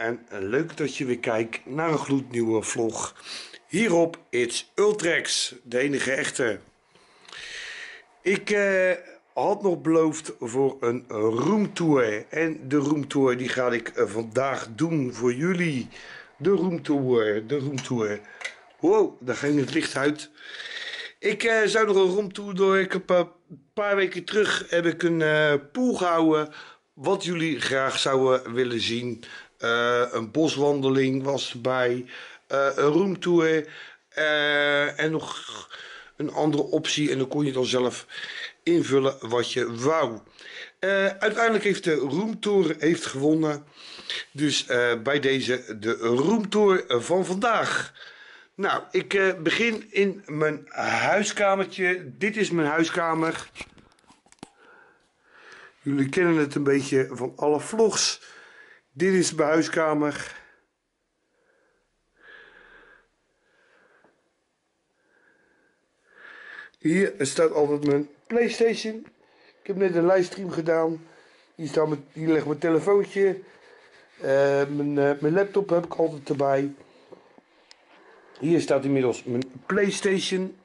en leuk dat je weer kijkt naar een gloednieuwe vlog hier op It's Ultrex, de enige echte. Ik had nog beloofd voor een roomtour en de roomtour die ga ik vandaag doen voor jullie. De roomtour. Wow, daar ging het licht uit. Ik zou nog een roomtour door. Ik heb een paar weken terug heb ik een pool gehouden wat jullie graag zouden willen zien. Een boswandeling was erbij, een roomtour en nog een andere optie. En dan kon je dan zelf invullen wat je wou. Uiteindelijk heeft de roomtour gewonnen. Dus bij deze de roomtour van vandaag. Nou, ik begin in mijn huiskamertje. Dit is mijn huiskamer. Jullie kennen het een beetje van alle vlogs. Dit is mijn huiskamer. Hier staat altijd mijn PlayStation. Ik heb net een livestream gedaan. Hier ligt mijn telefoontje. Mijn laptop heb ik altijd erbij. Hier staat inmiddels mijn PlayStation.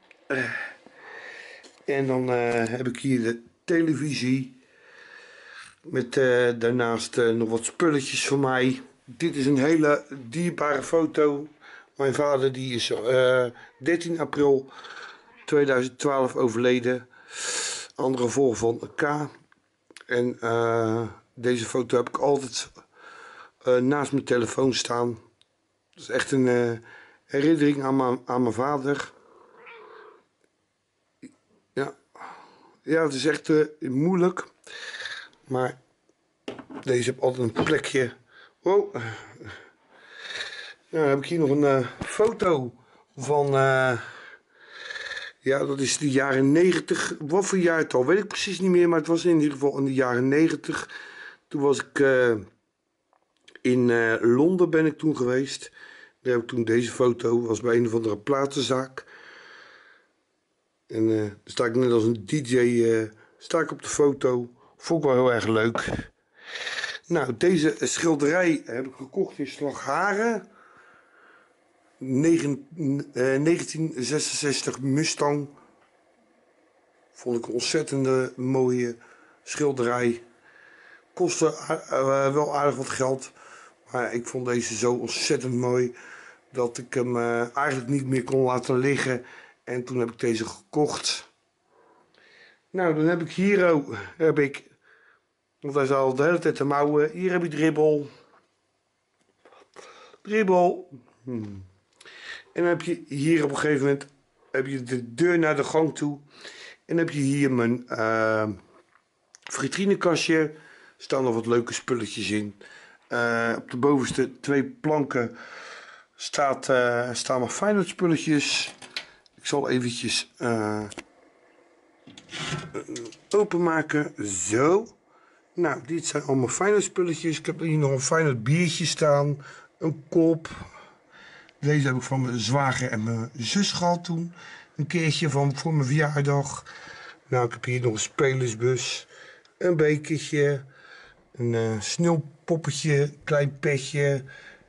En dan heb ik hier de televisie. Met daarnaast nog wat spulletjes voor mij. Dit is een hele dierbare foto. Mijn vader die is 13 april 2012 overleden. Andere gevolg van K. En deze foto heb ik altijd naast mijn telefoon staan. Dat is echt een herinnering aan mijn vader. Ja, het is echt moeilijk. Maar deze heb altijd een plekje. Wow. Nou, dan heb ik hier nog een foto van. Ja, dat is de jaren 90. Wat voor jaartal weet ik precies niet meer. Maar het was in ieder geval in de jaren 90. Toen was ik in Londen ben ik toen geweest. Daar heb ik toen deze foto. Was bij een of andere platenzaak. En dan sta ik net als een DJ sta ik op de foto. Vond ik wel heel erg leuk. Nou, deze schilderij heb ik gekocht in Slagharen. 1966 Mustang. Vond ik een ontzettende mooie schilderij. Kostte wel aardig wat geld. Maar ik vond deze zo ontzettend mooi dat ik hem eigenlijk niet meer kon laten liggen. En toen heb ik deze gekocht. Nou, dan heb ik hier ook, want hij zal de hele tijd te mouwen. Hier heb je Dribbel. En dan heb je hier op een gegeven moment heb je de deur naar de gang toe. En dan heb je hier mijn vitrinekastje. Er staan nog wat leuke spulletjes in. Op de bovenste twee planken staan nog Feyenoord spulletjes. Ik zal eventjes openmaken. Zo. Nou, dit zijn allemaal Feyenoord spulletjes. Ik heb hier nog een Feyenoord biertje staan. Een kop. Deze heb ik van mijn zwager en mijn zus gehad toen. Een keertje voor mijn verjaardag. Nou, ik heb hier nog een spelersbus. Een bekertje. Een sneeuwpoppetje. Klein petje.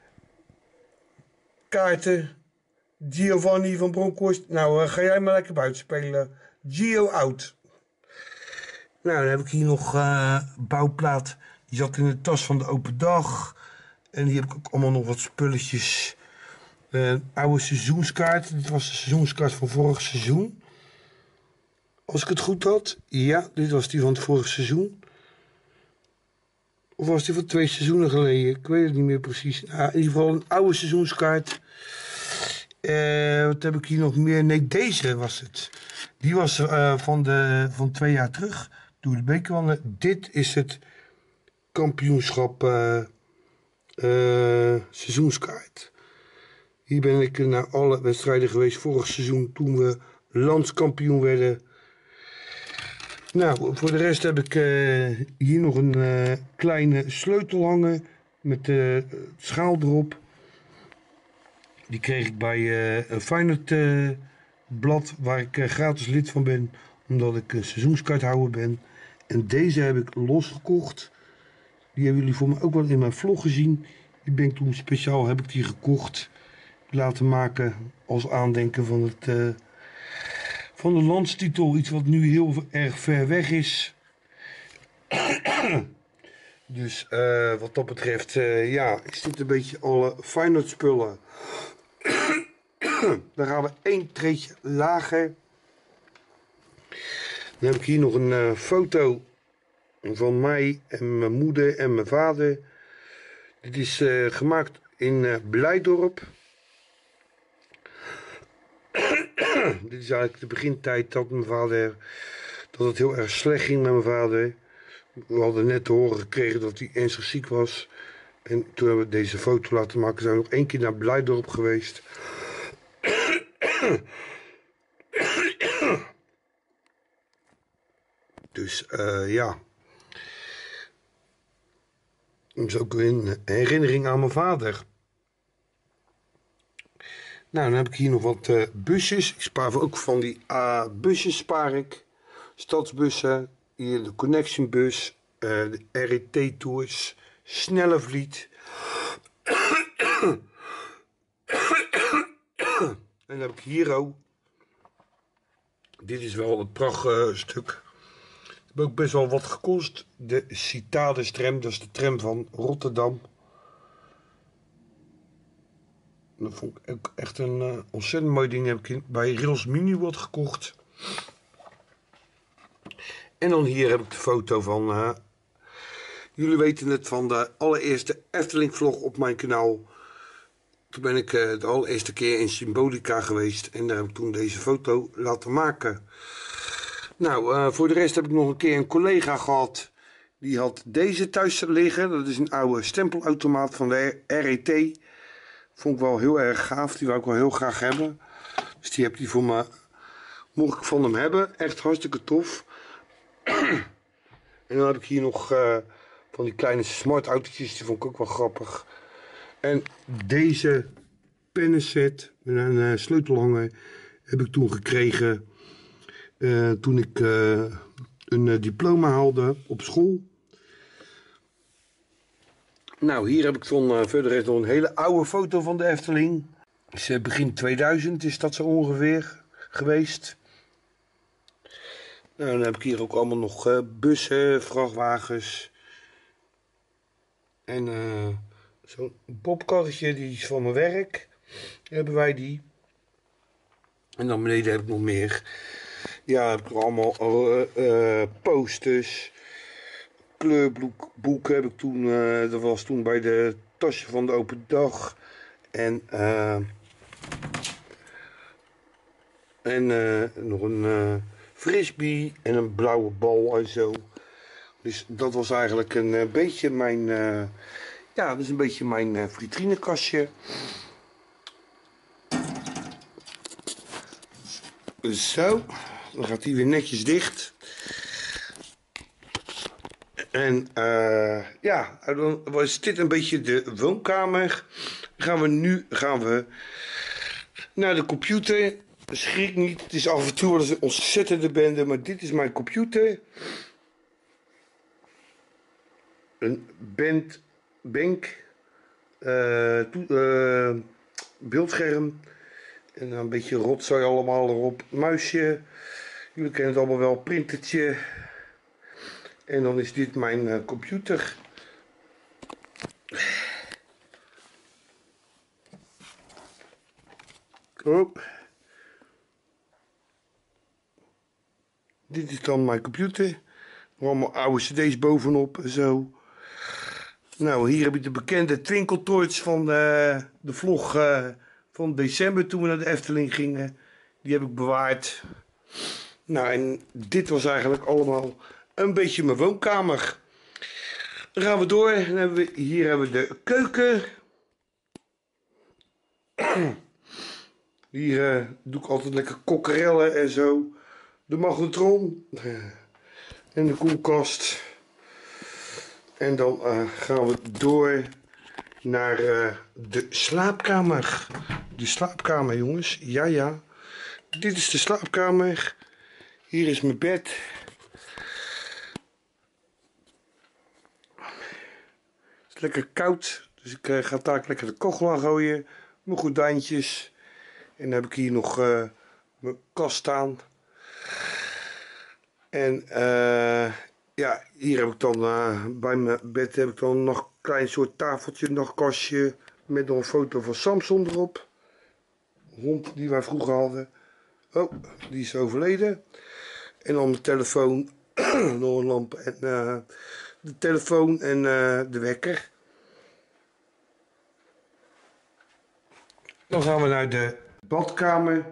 Kaarten. Giovanni van Bronckhorst. Nou, ga jij maar lekker buiten spelen. Gio out. Nou, dan heb ik hier nog bouwplaat. Die zat in de tas van de open dag. En hier heb ik ook allemaal nog wat spulletjes. Oude seizoenskaart. Dit was de seizoenskaart van vorig seizoen. Als ik het goed had. Ja, dit was die van het vorige seizoen. Of was die van 2 seizoenen geleden? Ik weet het niet meer precies. Nou, in ieder geval een oude seizoenskaart. Wat heb ik hier nog meer? Nee, deze was het. Die was van 2 jaar terug. Door de bekerwanden. Dit is het kampioenschap seizoenskaart. Hier ben ik naar alle wedstrijden geweest vorig seizoen toen we landskampioen werden. Nou, voor de rest heb ik hier nog een kleine sleutel hangen met schaal erop. Die kreeg ik bij een Feyenoord blad waar ik gratis lid van ben, omdat ik een seizoenskaarthouder ben. En deze heb ik losgekocht. Die hebben jullie voor mij ook wel in mijn vlog gezien. Die ben ik toen speciaal, heb ik die gekocht. Laten maken als aandenken van van de landstitel. Iets wat nu heel erg ver weg is. Dus wat dat betreft, ja, is dit een beetje alle Feyenoord spullen. Dan gaan we één treedje lager. Dan heb ik hier nog een foto van mij en mijn moeder en mijn vader. Dit is gemaakt in Blijdorp. Dit is eigenlijk de begintijd dat dat het heel erg slecht ging met mijn vader. We hadden net te horen gekregen dat hij ernstig ziek was. En toen hebben we deze foto laten maken. We zijn nog één keer naar Blijdorp geweest. Dus ja. Dat is ook een herinnering aan mijn vader. Nou, dan heb ik hier nog wat busjes. Ik spaar ook van die busjes spaar ik. Stadsbussen. Hier de Connection bus. De RET Tours. Snellevliet. En dan heb ik hier ook. Dit is wel een prachtstuk. Het heeft ook best wel wat gekost. De Citades tram. Dat is de tram van Rotterdam. Dat vond ik ook echt een ontzettend mooi ding. Heb ik bij Rails Mini wat gekocht. En dan hier heb ik de foto van... jullie weten het van de allereerste Efteling vlog op mijn kanaal. Toen ben ik de allereerste keer in Symbolica geweest. En daar heb ik toen deze foto laten maken. Nou, voor de rest heb ik nog een keer een collega gehad. Die had deze thuis liggen. Dat is een oude stempelautomaat van de RET. Vond ik wel heel erg gaaf. Die wou ik wel heel graag hebben. Dus die heb die voor me. Mocht ik van hem hebben. Echt hartstikke tof. En dan heb ik hier nog van die kleine smart autootjes. Die vond ik ook wel grappig. En deze pennenset met een sleutelhanger heb ik toen gekregen. Toen ik een diploma haalde op school. Nou, hier heb ik dan verder nog een hele oude foto van de Efteling. Dus, begin 2000 is dat zo ongeveer geweest. Nou, dan heb ik hier ook allemaal nog bussen, vrachtwagens. En zo'n popkarretje, die is van mijn werk. Hebben wij die. En dan beneden heb ik nog meer. Ja, heb ik allemaal posters. Kleurboeken heb ik toen. Dat was toen bij de tasje van de open dag. En nog een frisbee en een blauwe bal en zo. Dus dat was eigenlijk een beetje mijn... ja, dat is een beetje mijn vitrinekastje. Zo, dan gaat die weer netjes dicht. En ja, dan was dit een beetje de woonkamer. Dan gaan we naar de computer. Schrik niet, het is af en toe wel eens een ontzettende bende, maar dit is mijn computer. Een bank, beeldscherm en een beetje rotzooi allemaal erop. Muisje, jullie kennen het allemaal wel, printertje. En dan is dit mijn computer. Oh. Dit is dan mijn computer. Allemaal oude cd's bovenop en zo. Nou, hier heb ik de bekende twinkeltoorts van de vlog van december toen we naar de Efteling gingen. Die heb ik bewaard. Nou, en dit was eigenlijk allemaal een beetje mijn woonkamer. Dan gaan we door. En hier hebben we de keuken. Hier doe ik altijd lekker kokkerellen en zo. De magnetron. En de koelkast. En dan gaan we door naar de slaapkamer. De slaapkamer, jongens. Ja, ja. Dit is de slaapkamer. Hier is mijn bed. Het is lekker koud. Dus ik ga daar lekker de kachel aan gooien. Mijn gordijntjes. En dan heb ik hier nog mijn kast staan. En ja, hier heb ik dan bij mijn bed heb ik dan nog een klein soort tafeltje, nachtkastje. Met nog een foto van Samson erop. Hond die wij vroeger hadden. Oh, die is overleden. En dan mijn telefoon, nog een lamp en de telefoon en de wekker. Dan gaan we naar de badkamer.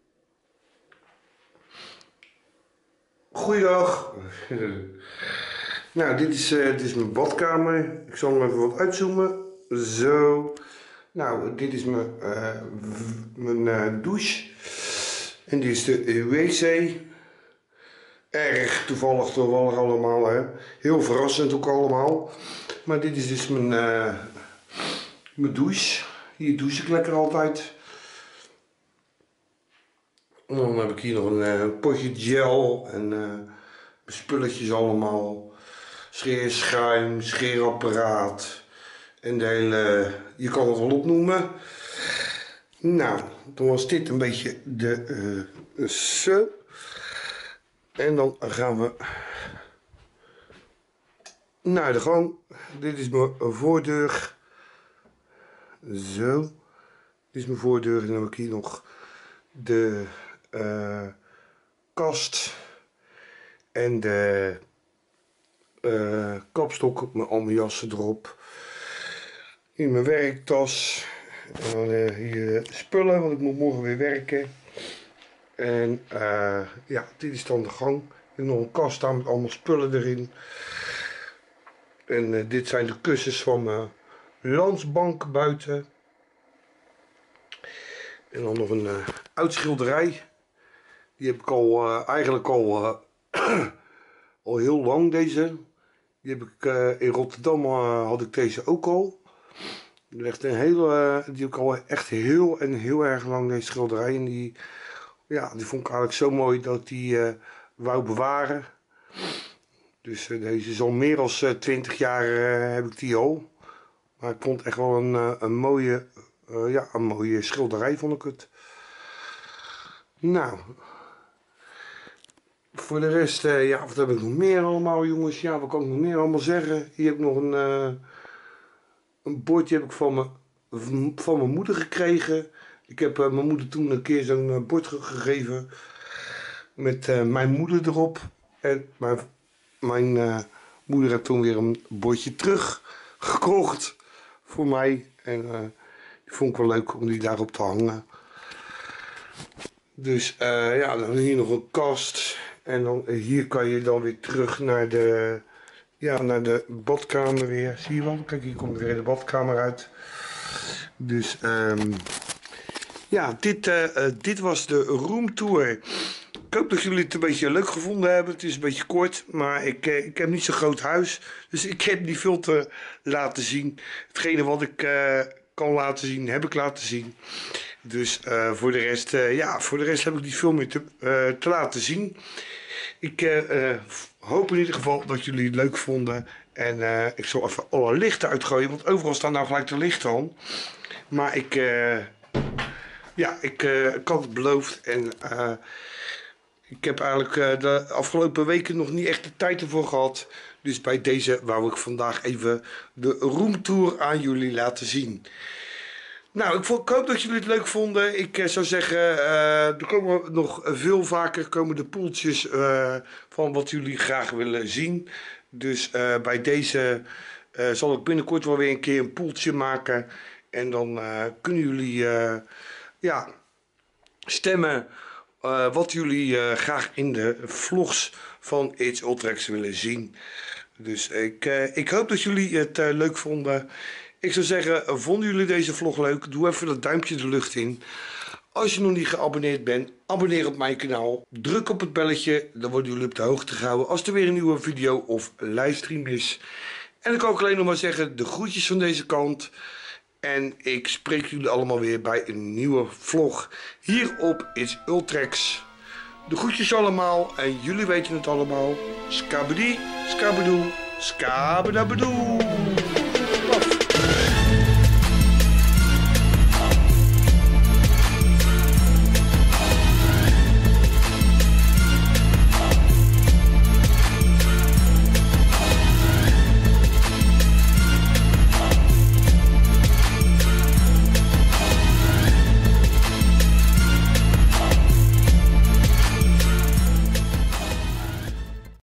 Goeiedag. Nou, dit is mijn badkamer. Ik zal hem even wat uitzoomen. Zo. Nou, dit is mijn douche. En dit is de wc. Erg toevallig allemaal, hè. Heel verrassend ook allemaal. Maar dit is dus mijn douche. Hier douche ik lekker altijd. En dan heb ik hier nog een potje gel en spulletjes allemaal. Scheerschuim, scheerapparaat. En de hele, je kan het wel opnoemen. Nou, dan was dit een beetje de zo. En dan gaan we naar de gang. Dit is mijn voordeur. Zo. Dit is mijn voordeur. En dan heb ik hier nog de kast. En de kapstok met al mijn jassen erop. Hier mijn werktas. En dan hier spullen, want ik moet morgen weer werken. En ja, dit is dan de gang. Ik heb nog een kast staan met allemaal spullen erin. En dit zijn de kussens van mijn landsbank buiten. En dan nog een oud schilderij. Die heb ik al eigenlijk al heel lang, deze. Die heb ik in Rotterdam had ik deze ook al. Die heb ik al echt heel erg lang, deze schilderij. En die vond ik eigenlijk zo mooi dat ik die wou bewaren. Dus deze is al meer dan 20 jaar heb ik die al. Maar ik vond het echt wel een mooie schilderij, vond ik het. Nou, voor de rest, wat heb ik nog meer allemaal, jongens? Ja, wat kan ik nog meer allemaal zeggen? Hier heb ik nog een bordje heb ik van mijn moeder gekregen. Ik heb mijn moeder toen een keer zo'n bord gegeven met mijn moeder erop. En mijn moeder heeft toen weer een bordje terug gekocht voor mij. En die vond ik wel leuk om die daarop te hangen. Dus dan heb je hier nog een kast. En dan hier kan je dan weer terug naar de badkamer weer. Zie je wel? Kijk, hier komt weer de badkamer uit. Dus dit was de roomtour. Ik hoop dat jullie het een beetje leuk gevonden hebben. Het is een beetje kort, maar ik heb niet zo'n groot huis. Dus ik heb niet veel te laten zien. Hetgene wat ik kan laten zien, heb ik laten zien. Dus voor de rest heb ik niet veel meer te laten zien. Ik hoop in ieder geval dat jullie het leuk vonden. En ik zal even alle lichten uitgooien, want overal staan nou gelijk de lichten aan. Maar ik had het beloofd en ik heb eigenlijk de afgelopen weken nog niet echt de tijd ervoor gehad. Dus bij deze wou ik vandaag even de roomtour aan jullie laten zien. Nou, ik hoop dat jullie het leuk vonden. Ik zou zeggen, er komen nog veel vaker de poeltjes van wat jullie graag willen zien. Dus bij deze zal ik binnenkort wel weer een keer een poeltje maken. En dan kunnen jullie stemmen wat jullie graag in de vlogs van It's Ultrex willen zien. Dus ik hoop dat jullie het leuk vonden. Ik zou zeggen, vonden jullie deze vlog leuk? Doe even dat duimpje de lucht in. Als je nog niet geabonneerd bent, abonneer op mijn kanaal. Druk op het belletje, dan worden jullie op de hoogte gehouden als er weer een nieuwe video of livestream is. En dan kan ik alleen nog maar zeggen, de groetjes van deze kant. En ik spreek jullie allemaal weer bij een nieuwe vlog hier op It's Ultrex. De groetjes allemaal en jullie weten het allemaal. Skabedi, skabedoe, skabedabedoe.